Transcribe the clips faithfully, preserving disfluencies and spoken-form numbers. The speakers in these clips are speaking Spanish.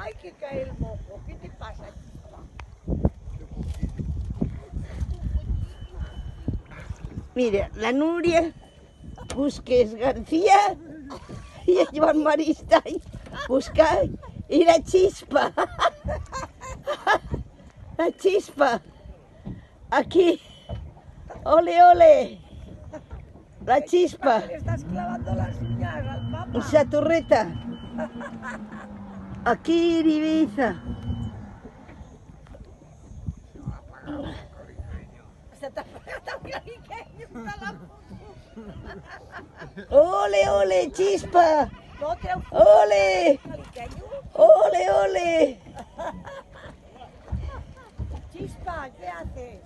Ay, que cae el moco. ¿Qué te pasa, Chispa? Mira, la Nuria Busquets García y el Joan Maristany busca y la Chispa. La Chispa. Aquí. Ole, ole. La Chispa. Le estás clavando las uñas al Papa. Esa torreta. Aquí en Ibiza. Se te ha apagado el caliqueño. Ole, ole, Chispa. No treu Ole. caliqueño. Ole, ole. Chispa, ¿qué haces?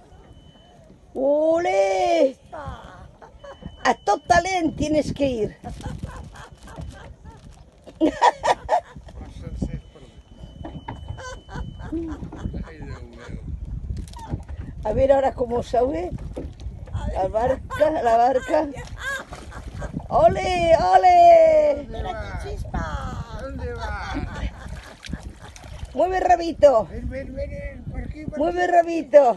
Ole. Chispa. A tot talent tienes que ir. A ver ahora cómo sube. La barca, la barca. ¡Ole, ole! Ven aquí, Chispa. ¿Dónde va? Mueve el rabito. Ven, ven, ven, por aquí, por Mueve el rabito.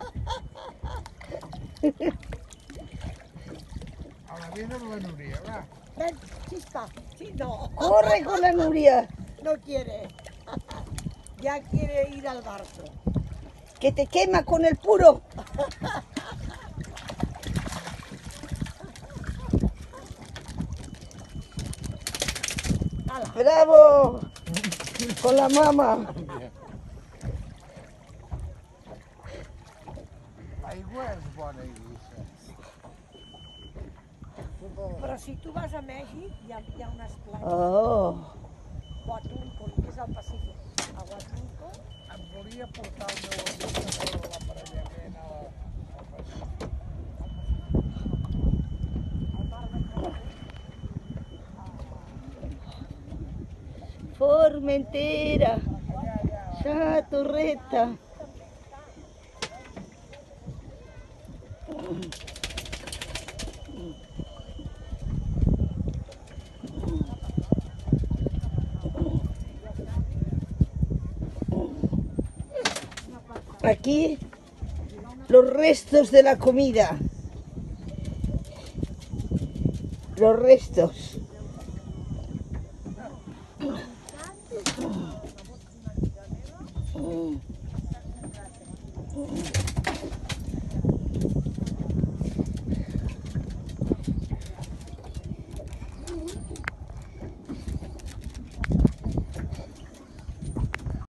A la vida de la Núria, va. Ven, Chispa. Sí, no. Corre con la Nuria. No quiere. Ya quiere ir al barco. Que te quema con el puro. Ala. ¡Bravo! Con la mama. L'aigua és bona, Eivissa. Però si tu vas a Mèxic, hi ha, hi ha unes platges. Oh. Huatulco, que és al Pacífic. A Huatulco. Em volia portar el meu ordinador a l'aparellament a la- al Pacífic. Al mar de Caribe. Formentera. Allà, allà. Esa torreta. Aquí los restos de la comida. Los restos.